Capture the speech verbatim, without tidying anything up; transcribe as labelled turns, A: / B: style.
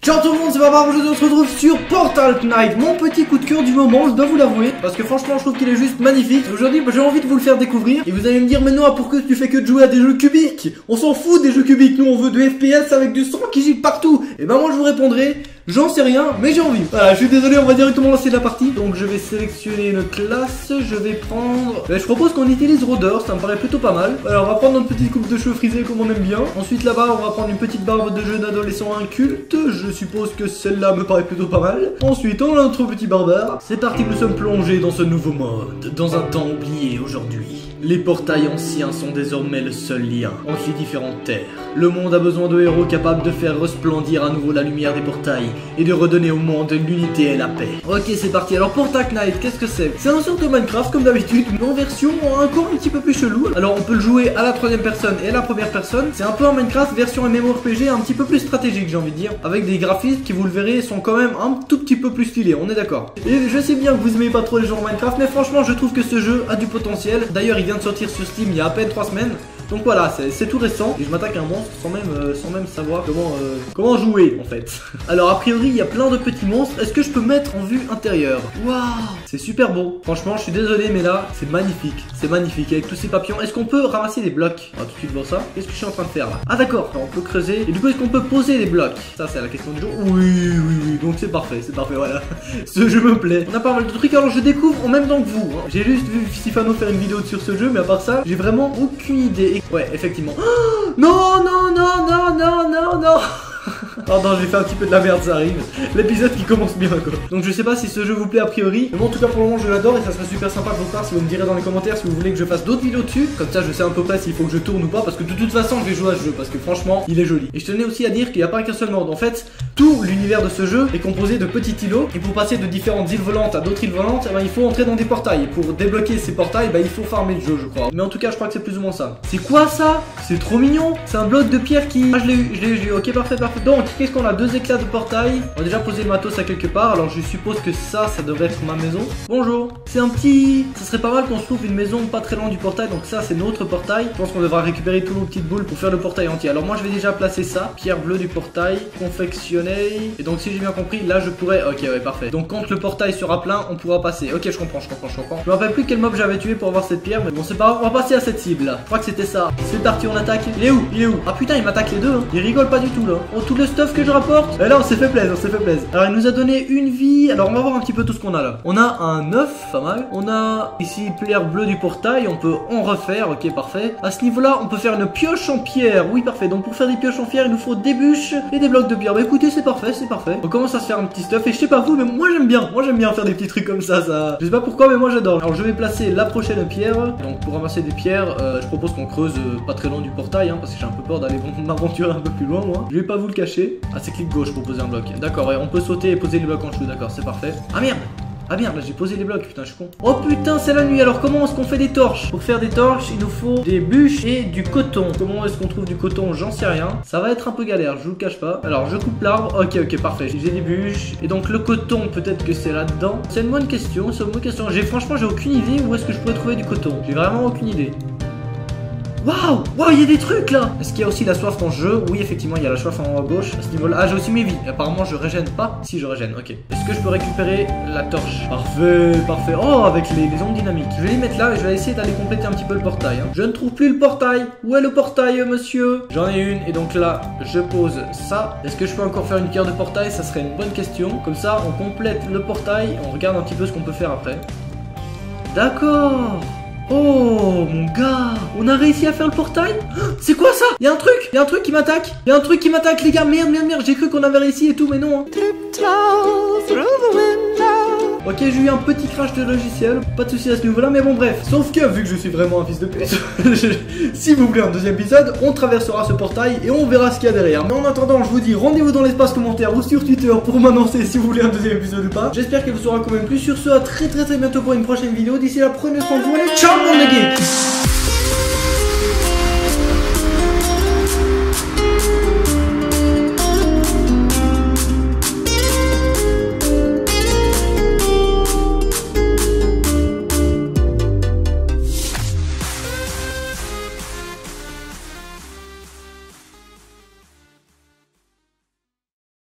A: Ciao tout le monde, c'est Barbare, aujourd'hui on se retrouve sur Portal Knight, mon petit coup de cœur du moment, je dois vous l'avouer, parce que franchement je trouve qu'il est juste magnifique. Aujourd'hui bah, j'ai envie de vous le faire découvrir, et vous allez me dire, mais Noah, pourquoi tu fais que de jouer à des jeux cubiques? On s'en fout des jeux cubiques, nous on veut de F P S avec du son qui gicle partout. Et ben moi je vous répondrai, j'en sais rien, mais j'ai envie. Voilà, je suis désolé, on va directement lancer la partie. Donc je vais sélectionner une classe, je vais prendre... Ben, je propose qu'on utilise rôdeur, ça me paraît plutôt pas mal. Alors on va prendre notre petite coupe de cheveux frisée comme on aime bien. Ensuite là-bas on va prendre une petite barbe de jeune adolescent inculte. Je suppose que celle-là me paraît plutôt pas mal. Ensuite on a notre petit barbare. C'est parti, nous sommes plongés dans ce nouveau mode, dans un temps oublié aujourd'hui. Les portails anciens sont désormais le seul lien entre les différentes terres. Le monde a besoin de héros capables de faire resplendir à nouveau la lumière des portails et de redonner au monde l'unité et la paix. Ok, c'est parti. Alors Portal Knight, qu'est-ce que c'est? C'est un sorte de Minecraft comme d'habitude, mais en version encore un petit peu plus chelou. Alors on peut le jouer à la troisième personne et à la première personne. C'est un peu un Minecraft version MMORPG un petit peu plus stratégique, j'ai envie de dire, avec des graphismes qui, vous le verrez, sont quand même un tout petit peu plus stylés, on est d'accord. Et je sais bien que vous aimez pas trop les jeux Minecraft, mais franchement je trouve que ce jeu a du potentiel. D'ailleurs il vient de sortir sur Steam il y a à peine trois semaines. Donc voilà, c'est tout récent et je m'attaque à un monstre sans même, euh, sans même savoir comment, euh, comment jouer en fait. Alors a priori il y a plein de petits monstres. Est-ce que je peux mettre en vue intérieure? Waouh, c'est super beau. Franchement je suis désolé mais là c'est magnifique. C'est magnifique avec tous ces papillons. Est-ce qu'on peut ramasser des blocs? On va tout de suite voir ça. Qu'est-ce que je suis en train de faire là? Ah d'accord, on peut creuser. Et du coup est-ce qu'on peut poser des blocs? Ça c'est la question du jour. Oui oui oui, donc c'est parfait, c'est parfait, voilà. Ce jeu me plaît. On a pas mal de trucs, alors je découvre en même temps que vous, hein. J'ai juste vu Sifano faire une vidéo sur ce jeu, mais à part ça j'ai vraiment aucune idée. Ouais, effectivement. Oh, non, non, non, non, non, non, non. Pardon, j'ai fait un petit peu de la merde, ça arrive. L'épisode qui commence bien quoi. Donc je sais pas si ce jeu vous plaît a priori, mais moi en tout cas pour le moment je l'adore et ça serait super sympa de votre part si vous me direz dans les commentaires si vous voulez que je fasse d'autres vidéos dessus. Comme ça je sais à peu près s'il faut que je tourne ou pas, parce que de toute façon je vais jouer à ce jeu parce que franchement il est joli. Et je tenais aussi à dire qu'il n'y a pas qu'un seul monde. En fait tout l'univers de ce jeu est composé de petits îlots, et pour passer de différentes îles volantes à d'autres îles volantes, eh ben, il faut entrer dans des portails. Et pour débloquer ces portails, ben, il faut farmer le jeu je crois. Mais en tout cas je crois que c'est plus ou moins ça. C'est quoi ça? C'est trop mignon. C'est un bloc de pierre qui... Ah je l'ai eu, je l'ai eu, je l'ai eu. Ok parfait parfait. Donc qu'est-ce qu'on a? Deux éclats de portail. On va déjà poser le matos à quelque part. Alors je suppose que ça, ça devrait être ma maison. Bonjour. C'est un petit... Ça serait pas mal qu'on se trouve une maison pas très loin du portail. Donc ça c'est notre portail. Je pense qu'on devra récupérer toutes nos petites boules pour faire le portail entier. Alors moi je vais déjà placer ça. Pierre bleue du portail. Confectionner. Et donc si j'ai bien compris, là je pourrais... Ok ouais parfait. Donc quand le portail sera plein, on pourra passer. Ok je comprends, je comprends, je comprends. Je me rappelle plus quel mob j'avais tué pour avoir cette pierre. Mais bon c'est pas grave. On va passer à cette cible là. Je crois que c'était ça. C'est parti, on attaque. Il est où? Il est où? Ah putain il m'attaque les deux hein. Il rigole pas du tout là. Oh tout le stuff que je rapporte. Et là on s'est fait plaisir, on s'est fait plaisir. Alors il nous a donné une vie. Alors on va voir un petit peu tout ce qu'on a là. On a un œuf, pas mal. On a ici pierre bleue du portail. On peut en refaire, ok parfait. À ce niveau là on peut faire une pioche en pierre. Oui parfait, donc pour faire des pioches en pierre il nous faut des bûches et des blocs de pierre. Bah écoutez c'est parfait, c'est parfait. On commence à se faire un petit stuff. Et je sais pas vous mais moi j'aime bien. Moi j'aime bien faire des petits trucs comme ça, ça. Je sais pas pourquoi mais moi j'adore. Alors je vais placer la prochaine pierre. Donc pour ramasser des pierres euh, je propose qu'on creuse euh, pas très loin du portail hein, parce que j'ai un peu peur d'aller m'aventurer un peu plus loin moi. Je vais pas vous le cacher. Ah c'est clic gauche pour poser un bloc. D'accord, ouais, on peut sauter et poser les blocs en dessous, d'accord, c'est parfait. Ah merde! Ah merde, là j'ai posé les blocs, putain, je suis con. Oh putain, c'est la nuit, alors comment est-ce qu'on fait des torches? Pour faire des torches, il nous faut des bûches et du coton. Comment est-ce qu'on trouve du coton? J'en sais rien. Ça va être un peu galère, je vous le cache pas. Alors, je coupe l'arbre. Ok, ok, parfait. J'ai des bûches. Et donc, le coton, peut-être que c'est là-dedans. C'est une bonne question, c'est une bonne question. J'ai franchement, j'ai aucune idée où est-ce que je pourrais trouver du coton. J'ai vraiment aucune idée. Waouh, waouh, il y a des trucs là. Est-ce qu'il y a aussi la soif dans ce jeu? Oui, effectivement, il y a la soif en haut à gauche. À ce niveau-là, ah, j'ai aussi mes vies. Apparemment, je régène pas. Si, je régène, ok. Est-ce que je peux récupérer la torche? Parfait, parfait. Oh, avec les, les ondes dynamiques. Je vais les mettre là et je vais essayer d'aller compléter un petit peu le portail. Hein. Je ne trouve plus le portail. Où est le portail, monsieur? J'en ai une et donc là, je pose ça. Est-ce que je peux encore faire une pierre de portail? Ça serait une bonne question. Comme ça, on complète le portail. On regarde un petit peu ce qu'on peut faire après. D'accord. Oh mon gars, on a réussi à faire le portail. C'est quoi ça? Il y a un truc, il y a un truc qui m'attaque. Il y a un truc qui m'attaque les gars, merde merde merde. J'ai cru qu'on avait réussi et tout mais non hein. Ok, j'ai eu un petit crash de logiciel. Pas de soucis à ce niveau là mais bon bref. Sauf que vu que je suis vraiment un fils de pute, si vous voulez un deuxième épisode, on traversera ce portail et on verra ce qu'il y a derrière. Mais en attendant je vous dis rendez-vous dans l'espace commentaire ou sur Twitter pour m'annoncer si vous voulez un deuxième épisode ou pas. J'espère qu'elle vous aura quand même plu. Sur ce, à très très très bientôt pour une prochaine vidéo. D'ici là, prenez soin de vous et ciao mon les geeks.